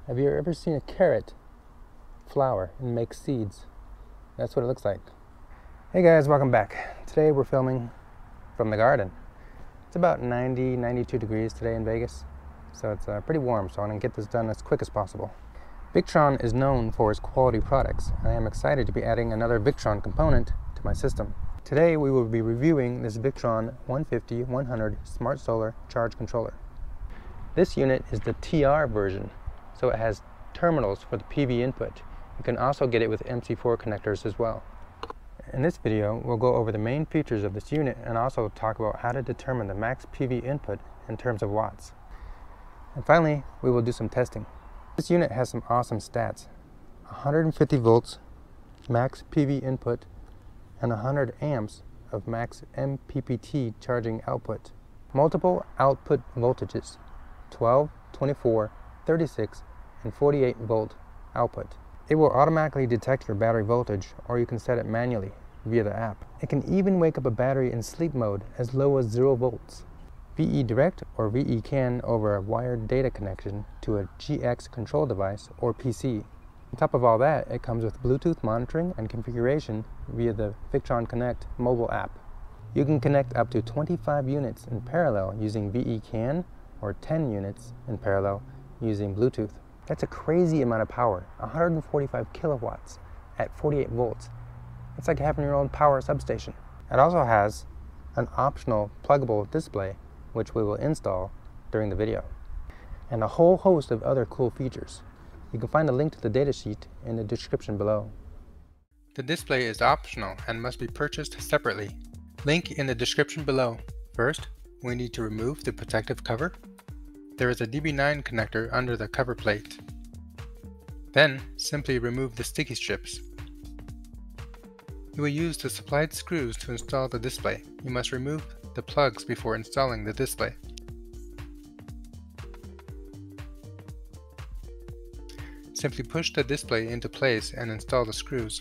Have you ever seen a carrot flower and make seeds? That's what it looks like. Hey guys, welcome back. Today we're filming from the garden. It's about 92 degrees today in Vegas, so it's pretty warm, so I'm going to get this done as quick as possible. Victron is known for its quality products. I am excited to be adding another Victron component to my system. Today we will be reviewing this Victron 150-100 SmartSolar charge controller. This unit is the TR version, so it has terminals for the PV input. You can also get it with MC4 connectors as well. In this video, we'll go over the main features of this unit and also talk about how to determine the max PV input in terms of watts. And finally, we will do some testing. This unit has some awesome stats. 150 volts max PV input and 100 amps of max mppt charging output. Multiple output voltages, 12, 24, 36, and 48 volt output. It will automatically detect your battery voltage, or you can set it manually via the app. It can even wake up a battery in sleep mode as low as 0 volts. VE Direct or VE CAN over a wired data connection to a GX control device or PC. On top of all that, it comes with Bluetooth monitoring and configuration via the Victron Connect mobile app. You can connect up to 25 units in parallel using VE CAN or 10 units in parallel using Bluetooth. That's a crazy amount of power, 145 kilowatts at 48 volts. It's like having your own power substation. It also has an optional pluggable display, which we will install during the video, and a whole host of other cool features. You can find a link to the datasheet in the description below. The display is optional and must be purchased separately. Link in the description below. First, we need to remove the protective cover. There is a DB9 connector under the cover plate. Then, simply remove the sticky strips. You will use the supplied screws to install the display. You must remove the plugs before installing the display. Simply push the display into place and install the screws.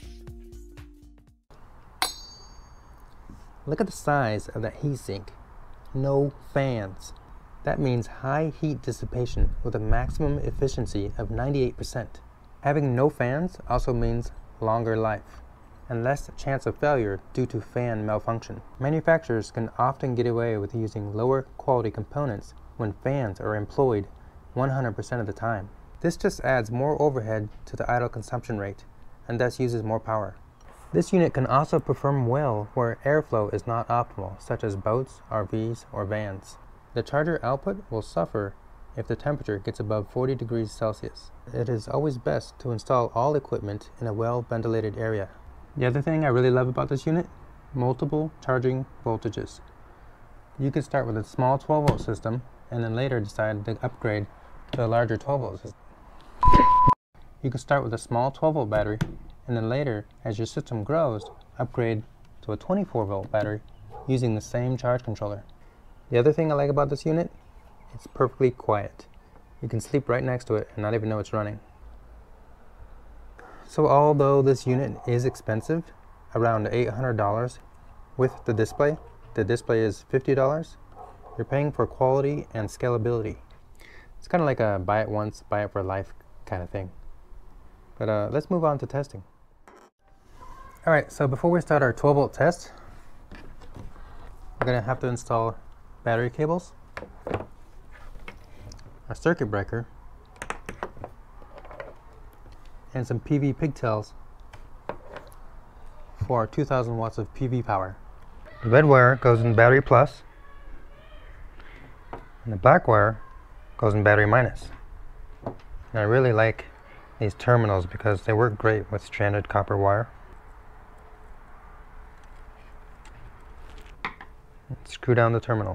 Look at the size of that heatsink. No fans. That means high heat dissipation with a maximum efficiency of 98%. Having no fans also means longer life and less chance of failure due to fan malfunction. Manufacturers can often get away with using lower quality components when fans are employed 100% of the time. This just adds more overhead to the idle consumption rate and thus uses more power. This unit can also perform well where airflow is not optimal, such as boats, RVs, or vans. The charger output will suffer if the temperature gets above 40 degrees Celsius. It is always best to install all equipment in a well-ventilated area. The other thing I really love about this unit, multiple charging voltages. You could start with a small 12-volt system and then later decide to upgrade to a larger 12-volt system. You can start with a small 12-volt battery and then later, as your system grows, upgrade to a 24-volt battery using the same charge controller. The other thing I like about this unit, it's perfectly quiet. You can sleep right next to it and not even know it's running. So although this unit is expensive, around $800 with the display is $50, you're paying for quality and scalability. It's kind of like a buy it once, buy it for life kind of thing. But let's move on to testing. Alright, so before we start our 12-volt test, we're going to have to install battery cables, a circuit breaker, and some PV pigtails for our 2000 watts of PV power. The red wire goes in battery plus, and the black wire goes in battery minus. And I really like these terminals because they work great with stranded copper wire. Screw down the terminal.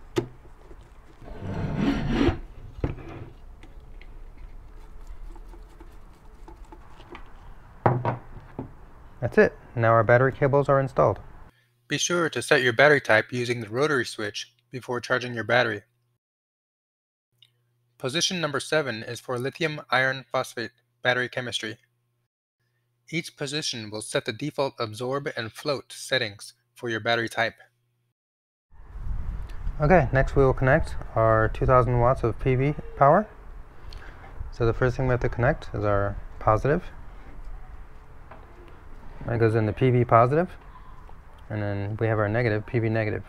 That's it. Now our battery cables are installed. Be sure to set your battery type using the rotary switch before charging your battery. Position number 7 is for lithium iron phosphate battery chemistry. Each position will set the default absorb and float settings for your battery type. Okay, next we will connect our 2000 watts of PV power. So the first thing we have to connect is our positive. That goes in the PV positive, and then we have our negative, PV negative.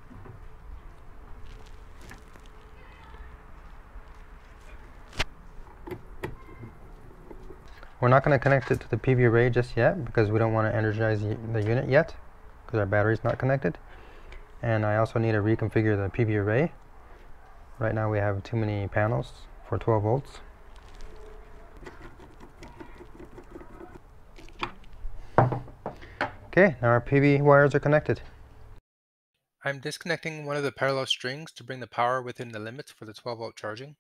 We're not going to connect it to the PV array just yet because we don't want to energize the unit yet because our battery's not connected. And I also need to reconfigure the PV array. Right now we have too many panels for 12 volts. Okay, now our PV wires are connected. I'm disconnecting one of the parallel strings to bring the power within the limits for the 12 volt charging.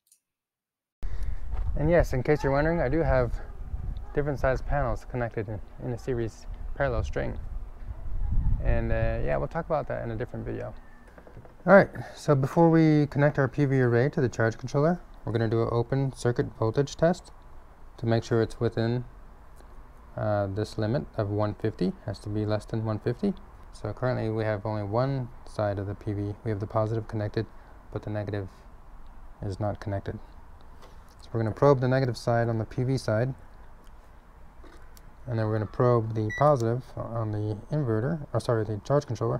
And yes, in case you're wondering, I do have different sized panels connected in a series parallel string. And yeah, we'll talk about that in a different video. Alright, so before we connect our PV array to the charge controller, we're going to do an open circuit voltage test to make sure it's within this limit of 150. It has to be less than 150. So currently we have only one side of the PV. We have the positive connected, but the negative is not connected. So we're going to probe the negative side on the PV side, and then we're going to probe the positive on the inverter, or sorry, the charge controller.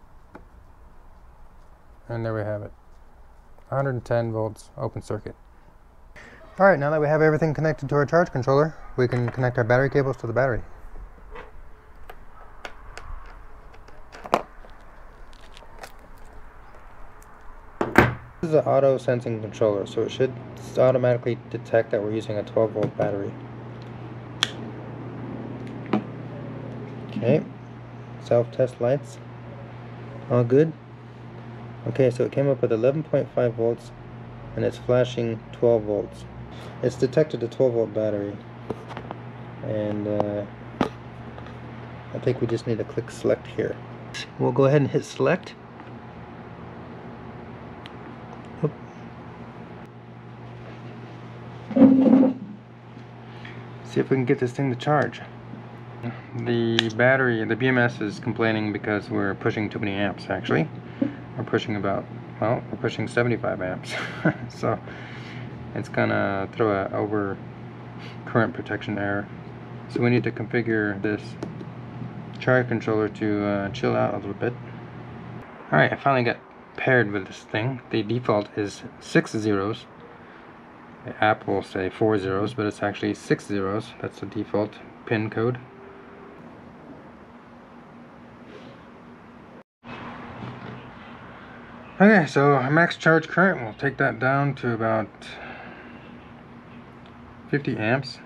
And there we have it. 110 volts open circuit. Alright, now that we have everything connected to our charge controller, we can connect our battery cables to the battery. This is an auto sensing controller, so it should automatically detect that we're using a 12 volt battery. Okay, self-test lights, all good. Okay, so it came up with 11.5 volts and it's flashing 12 volts. It's detected a 12 volt battery, and I think we just need to click select here. We'll go ahead and hit select. Oop. See if we can get this thing to charge. The battery, the BMS is complaining because we're pushing too many amps actually. We're pushing about, well, we're pushing 75 amps. So it's gonna throw a over current protection error. So we need to configure this charge controller to chill out a little bit. Alright, I finally got paired with this thing. The default is 6 zeros. The app will say 4 zeros, but it's actually 6 zeros. That's the default pin code. Okay, so our max charge current, we'll take that down to about 50 amps.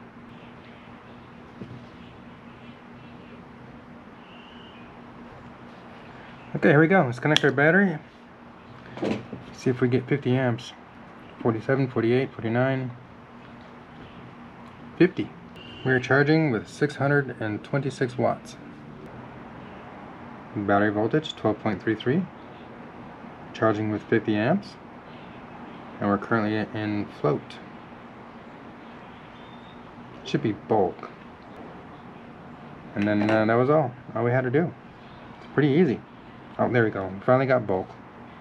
Okay, here we go. Let's connect our battery. See if we get 50 amps. 47, 48, 49, 50. We are charging with 626 watts. Battery voltage 12.33. Charging with 50 amps. And we're currently in float. Should be bulk. And then that was all we had to do. It's pretty easy. Oh, there we go. We finally got bulk.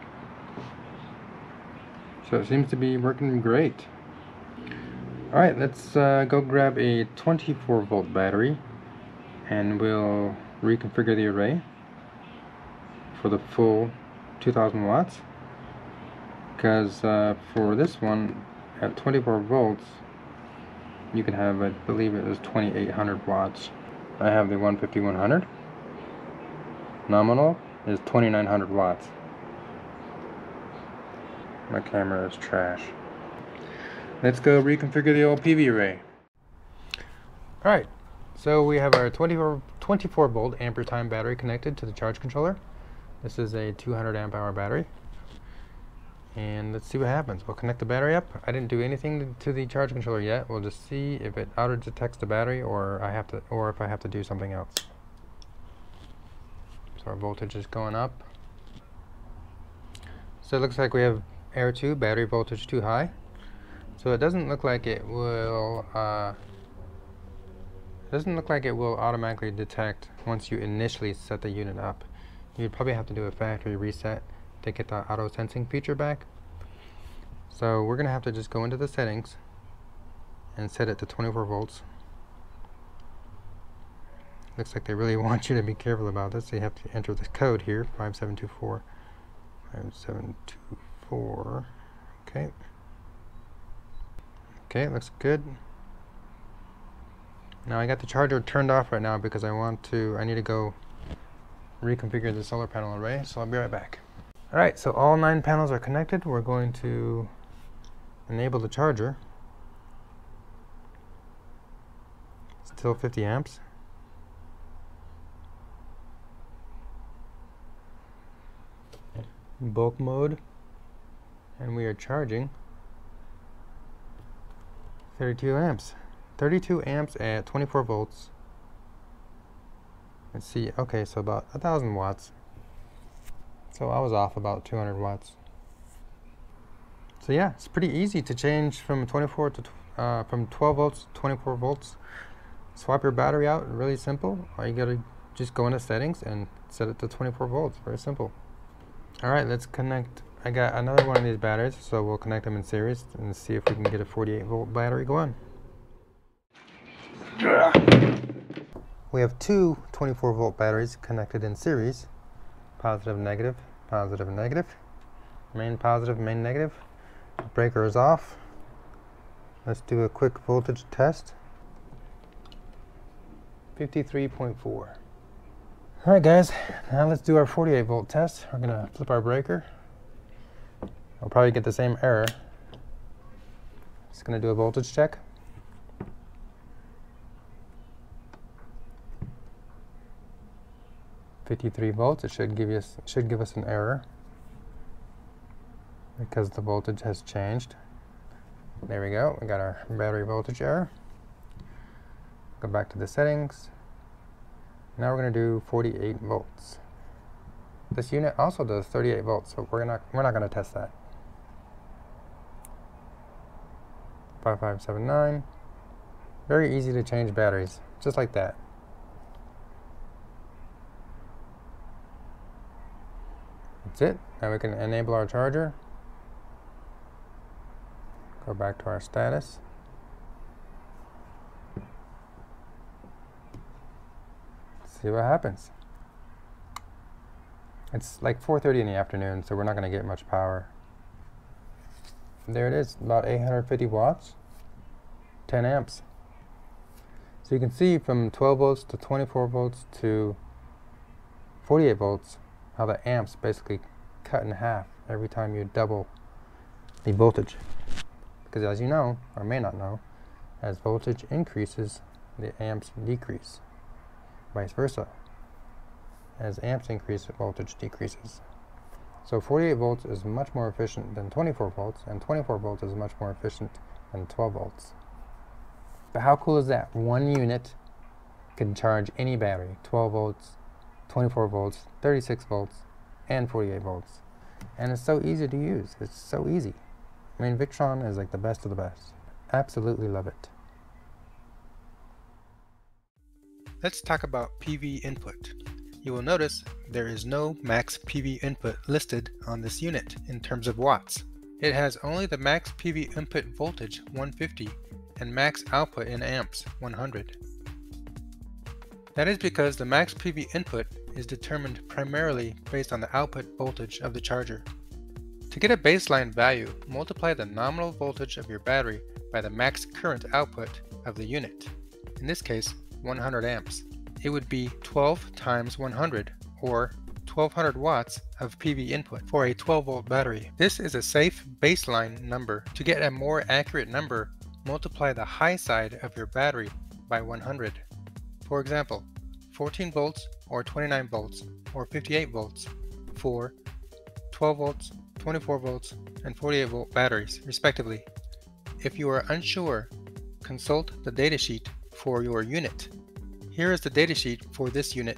So it seems to be working great. Alright, let's go grab a 24 volt battery and we'll reconfigure the array for the full 2000 watts, because for this one at 24 volts you can have, I believe it was 2800 watts. I have the 150-100. Nominal is 2900 watts. My camera is trash. Let's go reconfigure the old PV array. Alright, so we have our 24 volt ampere time battery connected to the charge controller. This is a 200 amp hour battery. And let's see what happens. We'll connect the battery up. I didn't do anything to the charge controller yet. We'll just see if it auto detects the battery or if I have to do something else. So our voltage is going up. So it looks like we have error 2, battery voltage too high. So it doesn't look like it will automatically detect once you initially set the unit up. You'd probably have to do a factory reset to get the auto sensing feature back. So we're gonna have to just go into the settings and set it to 24 volts. Looks like they really want you to be careful about this, so you have to enter the code here, 5724. 5724. Okay. Okay, looks good. Now I got the charger turned off right now because I need to go reconfigure the solar panel array, so I'll be right back. Alright, so all 9 panels are connected. We're going to enable the charger. Still 50 amps. Bulk mode, and we are charging 32 amps. 32 amps at 24 volts. Let's see, okay, so about 1,000 watts. So I was off about 200 watts. So yeah, it's pretty easy to change from 24 to from 12 volts to 24 volts. Swap your battery out, really simple. All you gotta just go into settings and set it to 24 volts, very simple. Alright, let's connect. I got another one of these batteries, so we'll connect them in series and see if we can get a 48 volt battery going. We have two 24 volt batteries connected in series. Positive, negative, positive, negative. Main positive, main negative. Breaker is off. Let's do a quick voltage test. 53.4. Alright guys, now let's do our 48 volt test. We're going to flip our breaker. We'll probably get the same error. Just going to do a voltage check. .53 volts. It should give us an error because the voltage has changed. There we go. We got our battery voltage error. Go back to the settings. Now we're going to do 48 volts. This unit also does 38 volts, so we're not going to test that. 5579. Very easy to change batteries, just like that. That's it. Now we can enable our charger. Go back to our status. See what happens. It's like 4:30 in the afternoon, so we're not going to get much power. There it is, about 850 watts, 10 amps. So you can see from 12 volts to 24 volts to 48 volts how the amps basically cut in half every time you double the voltage. Because as you know, or may not know, as voltage increases, the amps decrease. Vice versa. As amps increase, voltage decreases. So 48 volts is much more efficient than 24 volts, and 24 volts is much more efficient than 12 volts. But how cool is that? One unit can charge any battery, 12 volts, 24 volts, 36 volts, and 48 volts. And it's so easy to use. It's so easy. I mean, Victron is like the best of the best. Absolutely love it. Let's talk about PV input. You will notice there is no max PV input listed on this unit in terms of watts. It has only the max PV input voltage 150 and max output in amps 100. That is because the max PV input is determined primarily based on the output voltage of the charger. To get a baseline value, multiply the nominal voltage of your battery by the max current output of the unit. In this case, 100 amps. It would be 12 times 100, or 1200 watts of PV input for a 12 volt battery. This is a safe baseline number. To get a more accurate number, multiply the high side of your battery by 100. For example, 14 volts or 29 volts or 58 volts for 12 volts, 24 volts, and 48 volt batteries, respectively. If you are unsure, consult the datasheet for your unit. Here is the datasheet for this unit.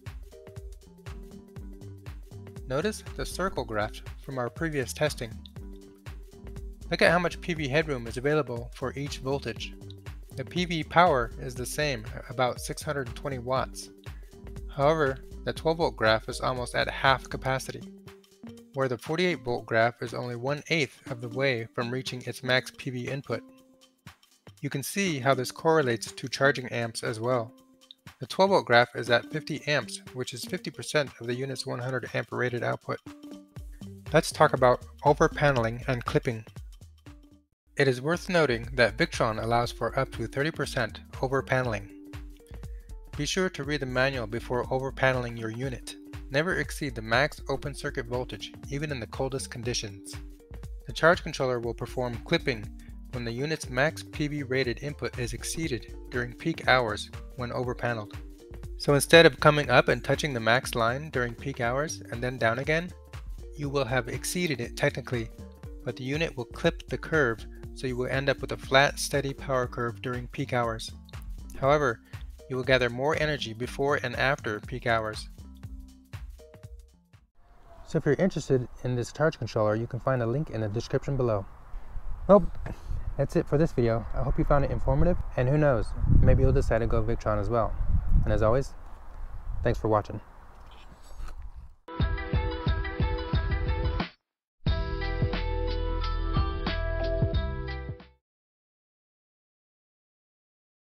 Notice the circle graph from our previous testing. Look at how much PV headroom is available for each voltage. The PV power is the same, about 620 watts. However, the 12 volt graph is almost at half capacity, where the 48 volt graph is only 1/8 of the way from reaching its max PV input. You can see how this correlates to charging amps as well. The 12-volt graph is at 50 amps, which is 50% of the unit's 100 amp rated output. Let's talk about over-paneling and clipping. It is worth noting that Victron allows for up to 30% over-paneling. Be sure to read the manual before over-paneling your unit. Never exceed the max open circuit voltage, even in the coldest conditions. The charge controller will perform clipping when the unit's max PV rated input is exceeded during peak hours when over-paneled. So instead of coming up and touching the max line during peak hours and then down again, you will have exceeded it technically, but the unit will clip the curve, so you will end up with a flat, steady power curve during peak hours. However, you will gather more energy before and after peak hours. So if you're interested in this charge controller, you can find a link in the description below. Well, that's it for this video. I hope you found it informative, and who knows, maybe you'll decide to go Victron as well. And as always, thanks for watching.